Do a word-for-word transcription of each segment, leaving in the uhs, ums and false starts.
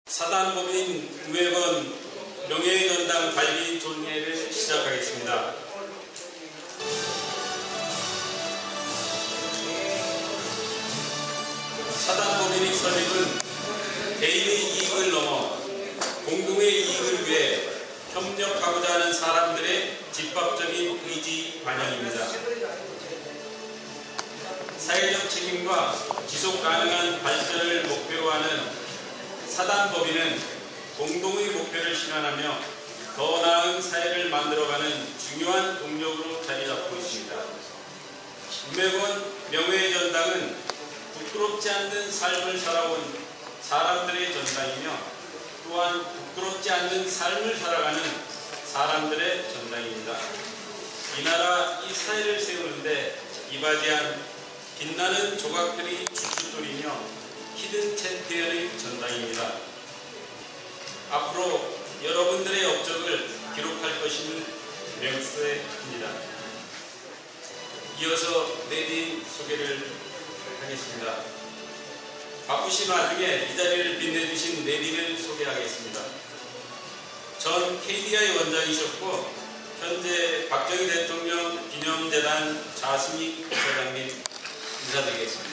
사단법인 우회권 명예전당 관리 존례를 시작하겠습니다. 사단법인의 설립은 개인의 이익을 넘어 공동의 이익을 위해 협력하고자 하는 사람들의 집합적인 의지 반영입니다. 사회적 책임과 지속 가능한 발전을 목표로 하는 사단법인은 공동의 목표를 실현하며 더 나은 사회를 만들어가는 중요한 동력으로 자리 잡고 있습니다. 우회권 명예전당은 부끄럽지 않는 삶을 살아온 사람들의 전당이며 또한 부끄럽지 않는 삶을 살아가는 사람들의 전당입니다. 이 나라 이 사회를 세우는데 이바지한 빛나는 조각들이 주춧돌이며 히든 챔피언의 전당입니다. 앞으로 여러분들의 업적을 기록할 것임을 명세합니다. 이어서 내린 소개를 하겠습니다. 바쁘신 와중에 이 자리를 빛내주신 내린을 소개하겠습니다. 전 케이디아이 원장이셨고 현재 박정희 대통령 기념재단 자스믹 부사장님 인사드리겠습니다.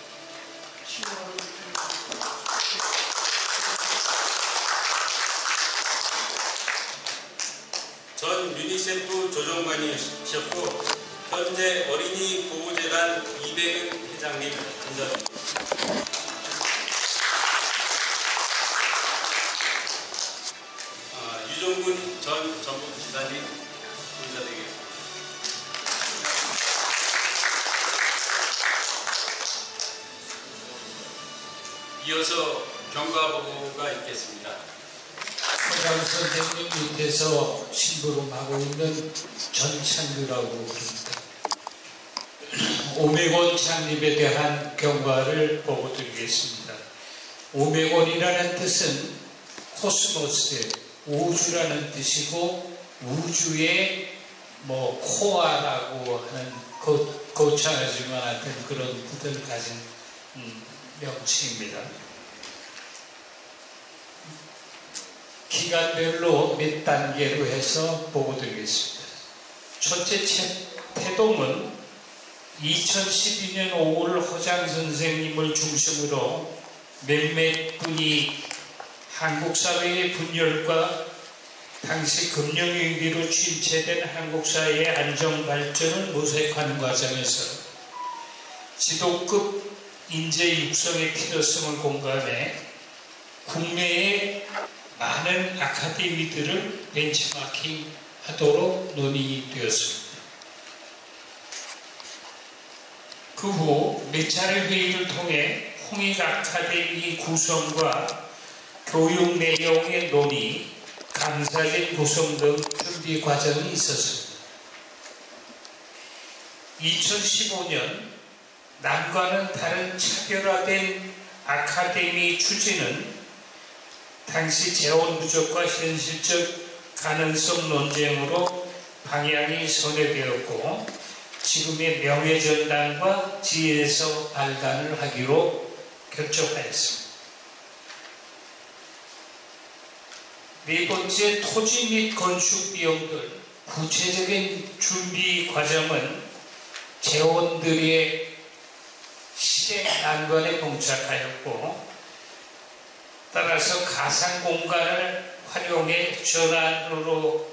전 유니세프 조정관이셨고 현재 어린이 보호재단 이백은 회장님 인사드립니다. 아, 유종근 전 전북지사님 인사드리겠습니다. 이어서 경과보고가 있겠습니다. 허장 선생님 밑에서 심부름하고 있는 전창규라고 합니다. 오백원 창립에 대한 경과를 보고 드리겠습니다. 오백원이라는 뜻은 코스모스, 우주라는 뜻이고 우주의 뭐 코아라고 하는 거, 거창하지만 하여튼 그런 뜻을 가진 음, 명칭입니다. 기간별로 몇 단계로 해서 보고 드리겠습니다. 첫째 태동은 이천십이년 오월 허장 선생님을 중심으로 몇몇 분이 한국 사회의 분열과 당시 금융위기로 침체된 한국 사회의 안정 발전을 모색하는 과정에서 지도급 인재 육성의 필요성을 공감해 국내의 많은 아카데미들을 벤치마킹 하도록 논의되었습니다. 그 후 몇 차례 회의를 통해 홍익 아카데미 구성과 교육 내용의 논의, 강사진 구성 등 준비 과정이 있었습니다. 이천십오년 남과는 다른 차별화된 아카데미 추진은 당시 재원 부족과 현실적 가능성 논쟁으로 방향이 선회되었고 지금의 명예전당과 지혜에서 발간을 하기로 결정하였습니다. 네 번째, 토지 및 건축 비용들 구체적인 준비 과정은 재원들의 실행 난관에 봉착하였고 따라서 가상 공간을 활용해 전환으로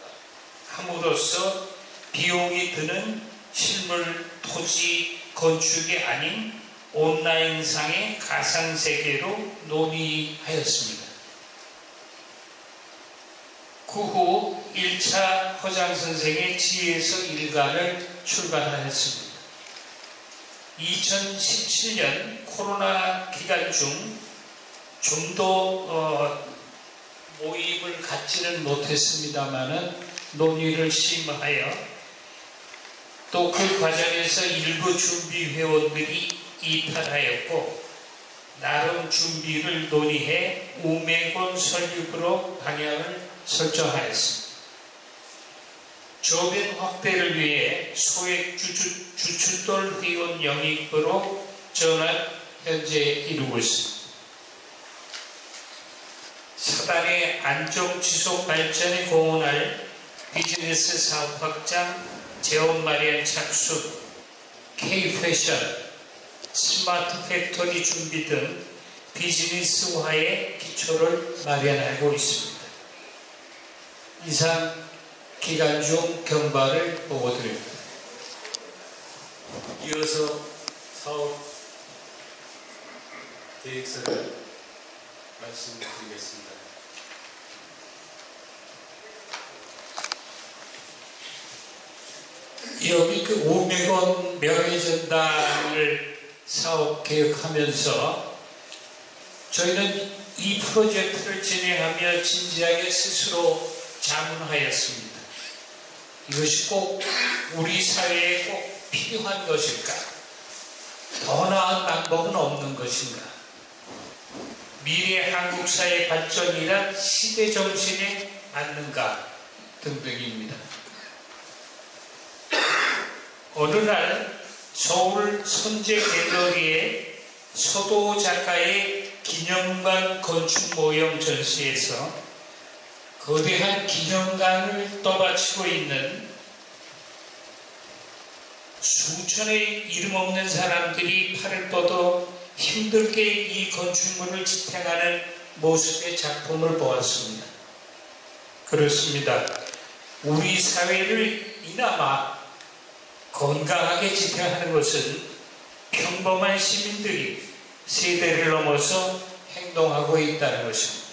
함으로써 비용이 드는 실물 토지 건축이 아닌 온라인상의 가상세계로 논의하였습니다. 그 후 일 차 허장 선생의 지혜에서 일간을 출간하였습니다. 이천십칠년 코로나 기간 중 좀 더 어, 모임을 갖지는 못했습니다마는 논의를 심화하여 또 그 과정에서 일부 준비 회원들이 이탈하였고 나름 준비를 논의해 우매권 설립으로 방향을 설정하였습니다. 조변 확대를 위해 소액 주주, 주춧돌 회원 영입으로 전환 현재 이루고 있습니다. 사단의 안정 지속 발전에 공헌할 비즈니스 사업 확장, 재원 마련 착수, K-패션, 스마트 팩토리 준비 등 비즈니스화의 기초를 마련하고 있습니다. 이상 기간 중 경과를 보고드립니다. 이어서 사업 계획서를 말씀드리겠습니다. 여기 그 오백 원 명예전당을 사업 계획하면서 저희는 이 프로젝트를 진행하며 진지하게 스스로 자문하였습니다. 이것이 꼭 우리 사회에 꼭 필요한 것일까? 더 나은 방법은 없는 것인가? 미래 한국 사회 발전이란 시대 정신에 맞는가? 등등입니다. 어느 날 서울 선제 갤러리의 서도 작가의 기념관 건축 모형 전시에서 거대한 기념관을 떠받치고 있는 수천의 이름 없는 사람들이 팔을 뻗어 힘들게 이 건축물을 지탱하는 모습의 작품을 보았습니다. 그렇습니다. 우리 사회를 이나마 건강하게 지탱하는 것은 평범한 시민들이 세대를 넘어서 행동하고 있다는 것입니다.